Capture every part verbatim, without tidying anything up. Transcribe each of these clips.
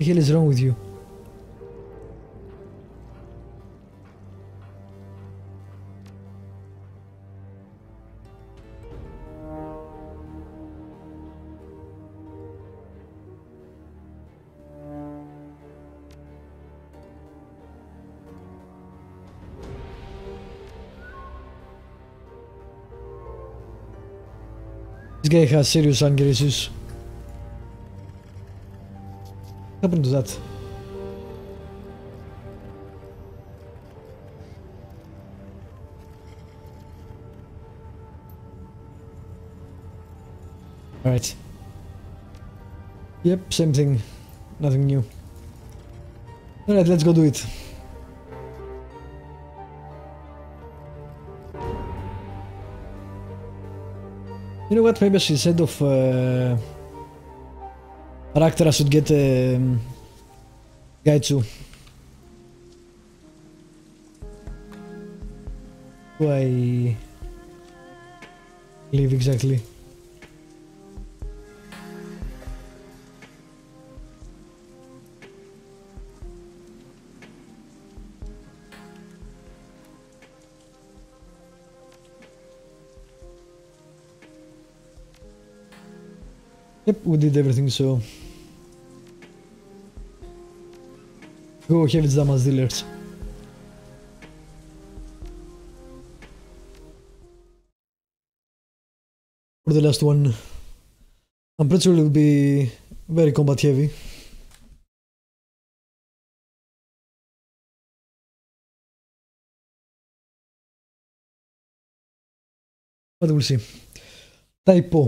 the hell is wrong with you? This guy has serious anger issues. What happened to that? Alright. Yep, same thing. Nothing new. Alright, let's go do it. You know what, maybe instead of uh, Aractara should get um, Gaitsu. Do I leave exactly? Yep, we did everything, so go have its Damas dealers. For the last one, I'm pretty sure it will be very combat heavy. But we'll see. Typo.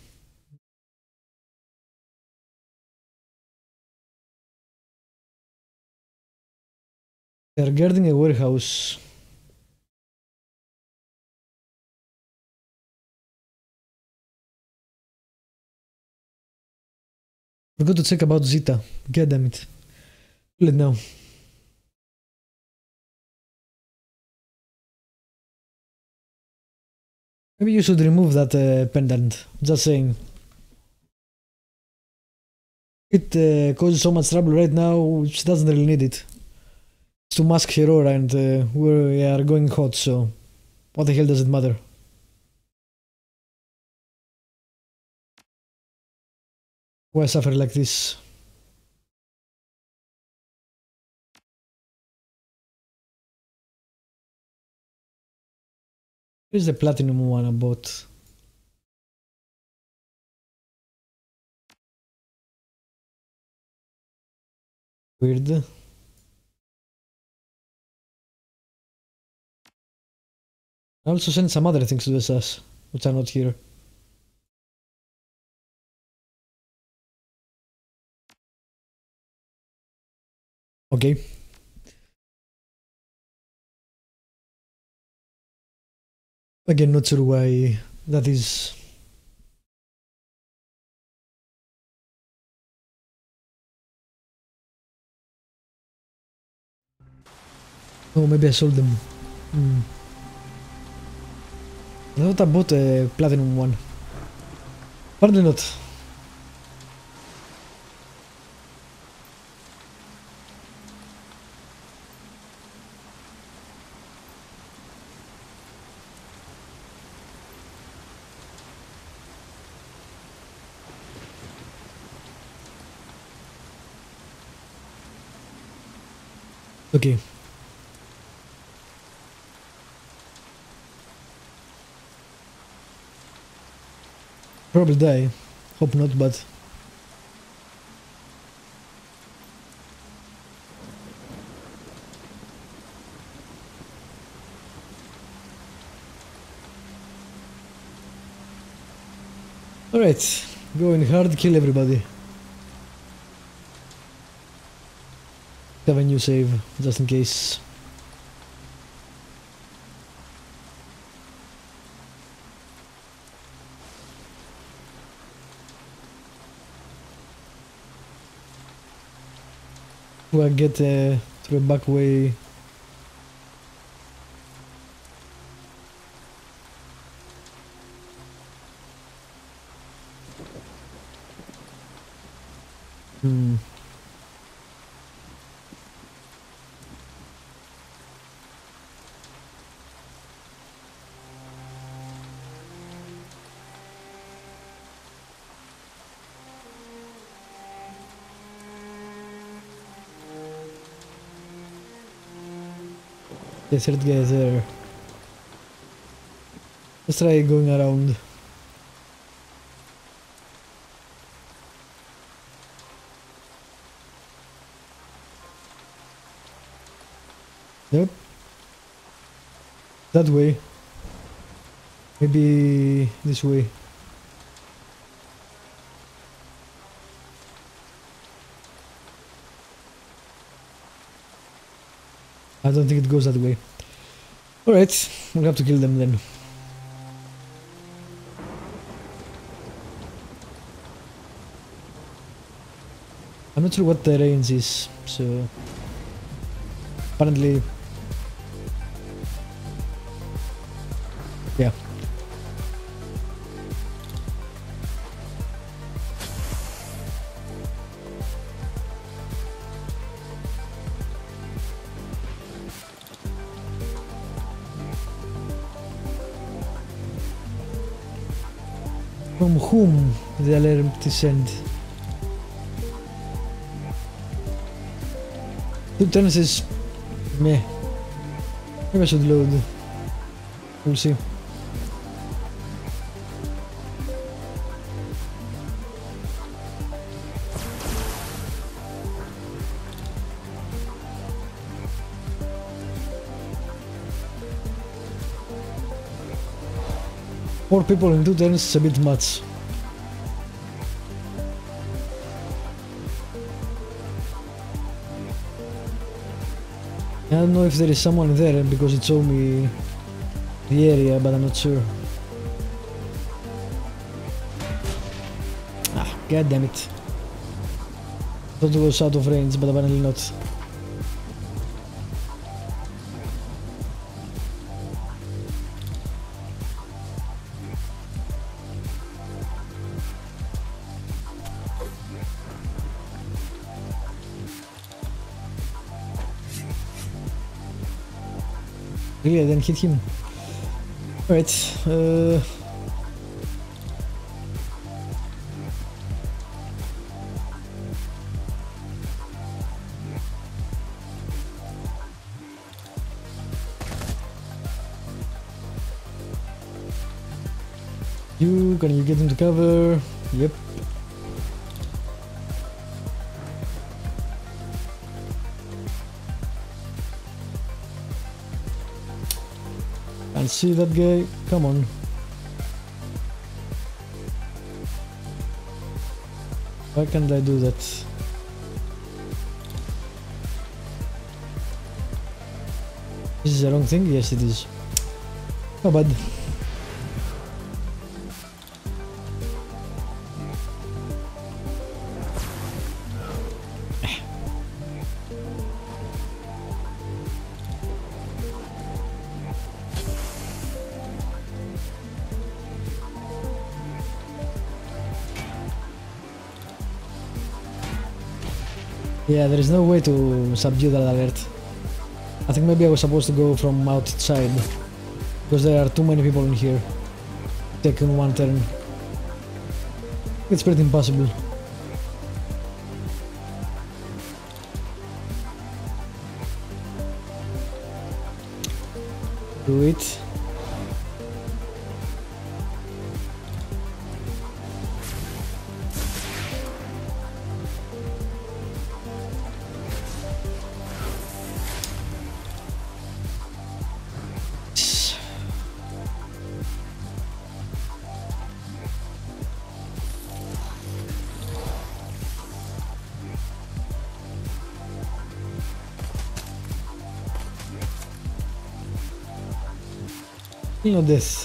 They are guarding a warehouse. Forgot to check about Zeta. God damn it. Let now. Maybe you should remove that uh, pendant. Just saying. It uh, causes so much trouble right now, she doesn't really need it. It's to mask her aura and uh, we are going hot, so what the hell does it matter? Why suffer like this? Here's the platinum one I bought. Weird. I also sent some other things to the S A S, which are not here. Okay. Again, not sure why that is. Oh, maybe I sold them. Hmm. I thought I bought a platinum one. Apparently not. Okay. Probably die. Hope not, but... Alright, go in hard, kill everybody. Have a new save, just in case. We'll get uh, through a back way. Hmm. The third guy there. Let's try going around. Yep. That way. Maybe this way. I don't think it goes that way. Alright, we'll have to kill them then. I'm not sure what the range is, so apparently, yeah. From whom the alarm to send? Two turns is meh. Maybe I should load. We'll see. Four people in two turns is a bit much. I don't know if there is someone there because it showed me the area, but I'm not sure. Ah, god damn it. Thought it was out of range, but apparently not. Really, I didn't hit him. Alright, uh... You, can you get him to cover? Yep. Can't see that guy. Come on. Why can't I do that? This is the wrong thing? Yes, it is. Not bad. Yeah, there is no way to subdue that alert. I think maybe I was supposed to go from outside, because there are too many people in here. Taking one turn. It's pretty impossible. Do it. You know this.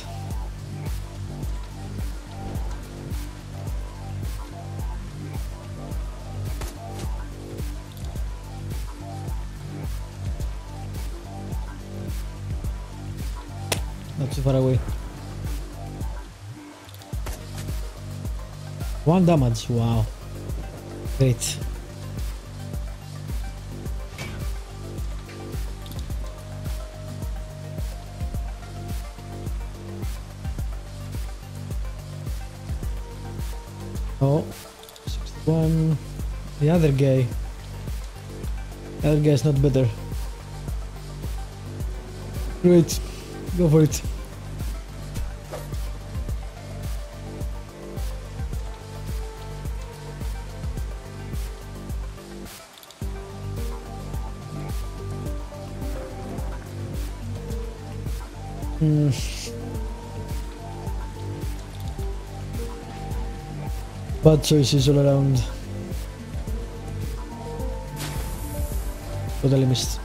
Not too far away. One damage, wow. Great. Oh, sixty-one. The other guy. The other guy is not better. Great. Go for it. Hmm. Bad choices all around. Totally missed.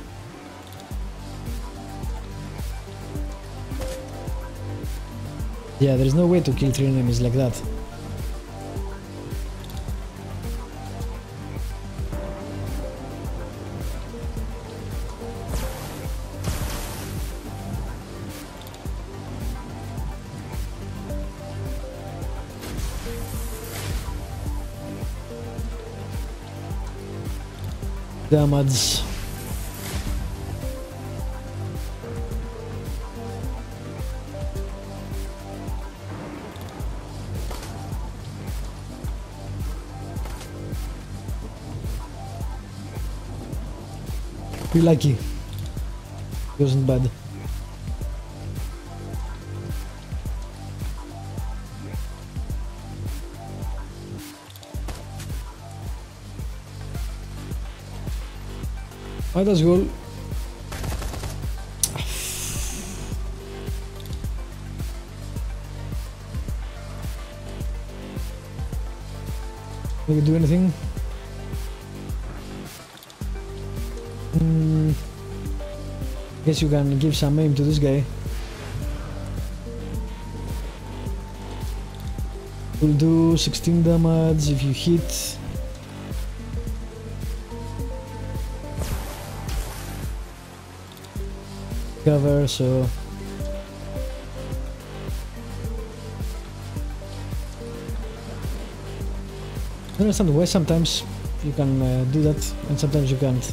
Yeah, there's no way to kill three enemies like that. Damage. Be lucky. It wasn't bad. Might as well. We can do anything. Hmm. Guess you can give some aim to this guy. Will do sixteen damage if you hit. Cover, so I understand why sometimes you can uh, do that and sometimes you can't.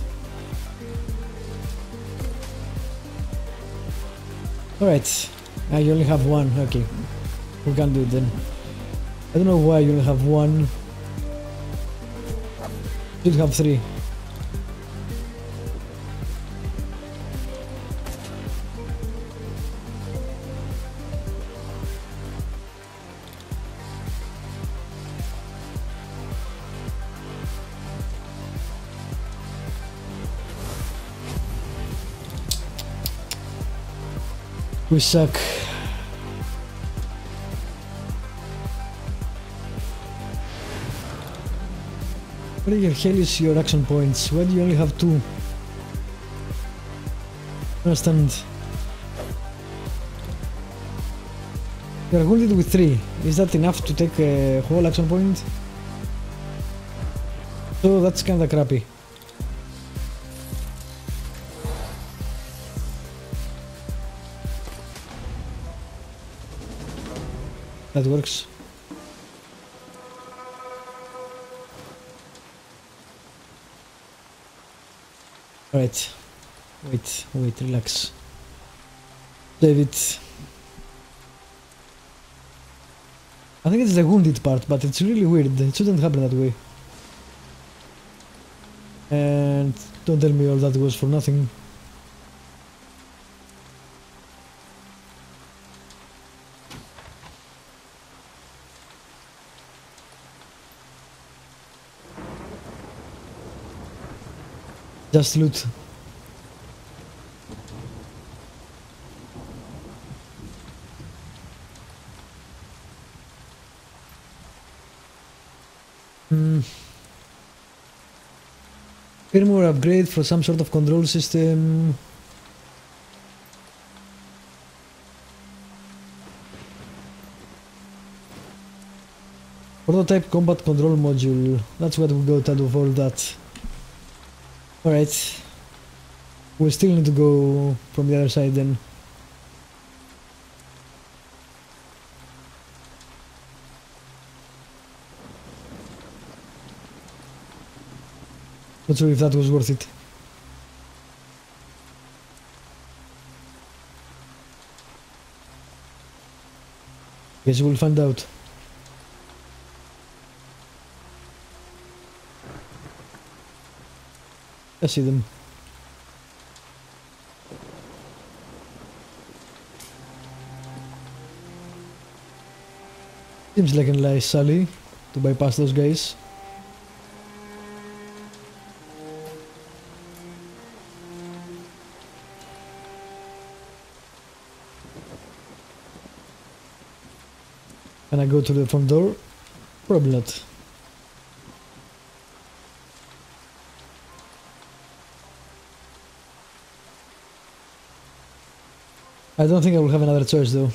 Alright, uh, you only have one, okay, we can do it then. I don't know why you only have one, you should have three. We suck. What the hell is your action points? Why do you only have two? I understand. You are wounded with three. Is that enough to take a whole action point? So that's kinda crappy. That works. Alright. Wait, wait, relax. Save it. I think it's the wounded part, but it's really weird. It shouldn't happen that way. And don't tell me all that was for nothing. Just loot. Hmm. Firmware upgrade for some sort of control system. Prototype combat control module. That's what we got out of all that. Alright. We still need to go from the other side then. Not sure if that was worth it. Guess we'll find out. I see them. Seems like a nice alley to bypass those guys. Can I go to the front door? Probably not. I don't think I will have another choice though.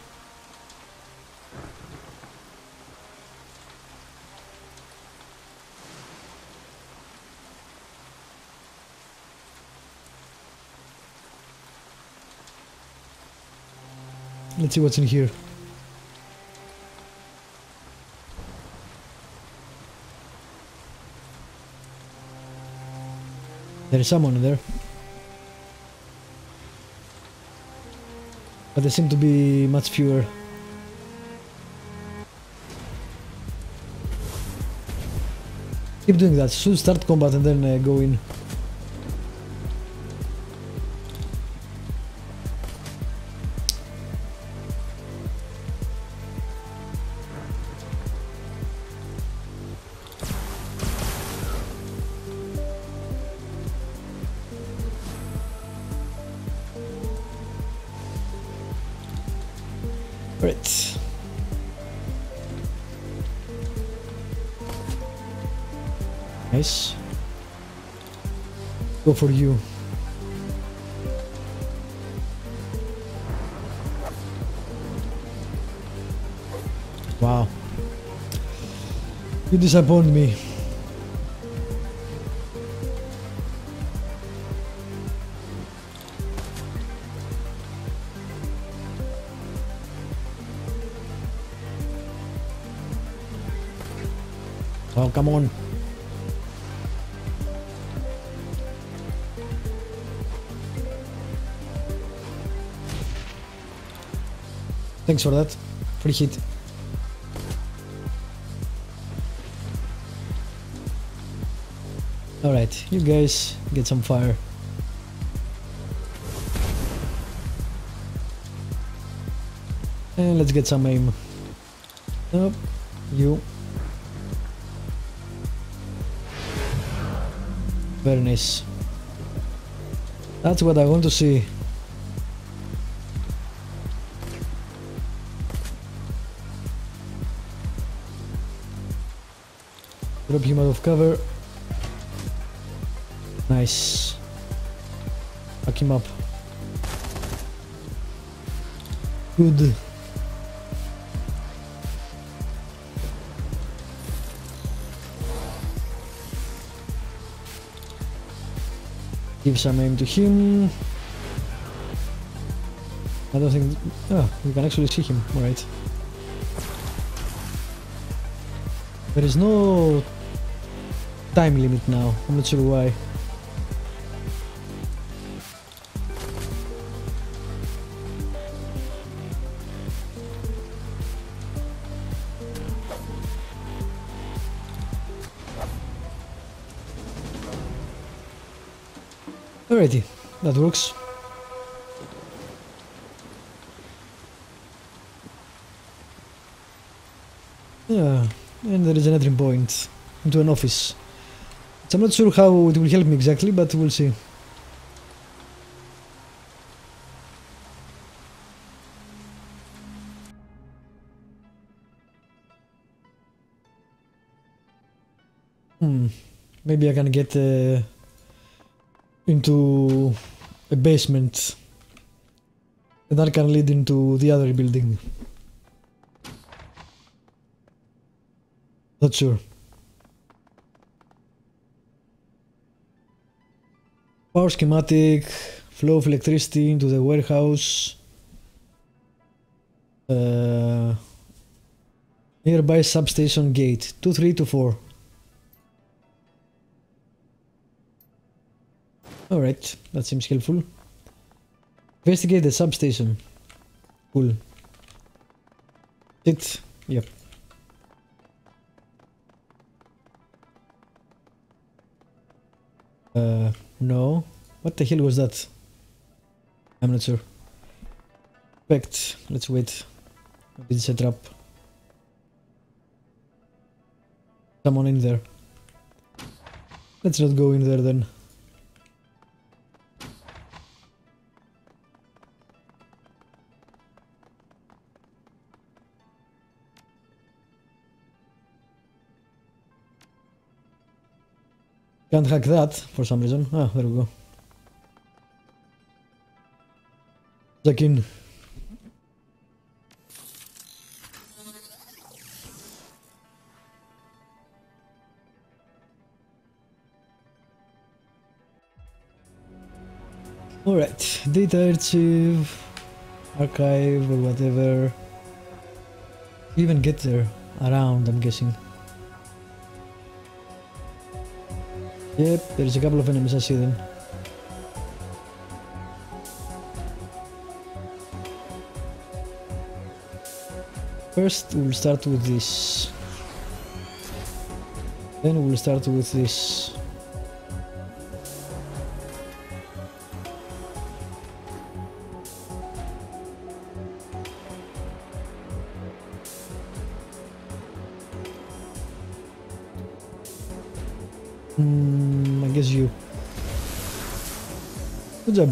Let's see what's in here. There is someone in there. But there seem to be much fewer. Keep doing that. Should start combat and then uh, go in. Right. Nice. Go for you. Wow. You disappoint me. Oh, come on. Thanks for that. Free hit. Alright, you guys get some fire. And let's get some aim. Nope, you. Very nice. That's what I want to see. Drop him out of cover. Nice. Fuck him up. Good. Give some aim to him. I don't think... Oh, you can actually see him. Alright. There is no time limit now. I'm not sure why. Alrighty, that works. Yeah, and there is an entry point into an office. So I'm not sure how it will help me exactly, but we'll see. Hmm, maybe I can get uh, into a basement and that can lead into the other building. Not sure. Power schematic, flow of electricity into the warehouse. Uh, nearby substation gate, two three two four. Alright, that seems helpful. Investigate the substation. Cool. It, yep. Uh, no. What the hell was that? I'm not sure. Perfect. Let's wait. Maybe it's a trap. someone in there. Let's not go in there then. Can't hack that for some reason. Ah, there we go. Check in. Alright, data archive, archive or whatever. Even get there around, I'm guessing. Yep, there's a couple of enemies I see them. First we'll start with this. Then we'll start with this. Hmm, I guess you. Good job.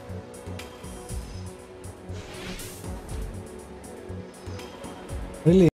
Really?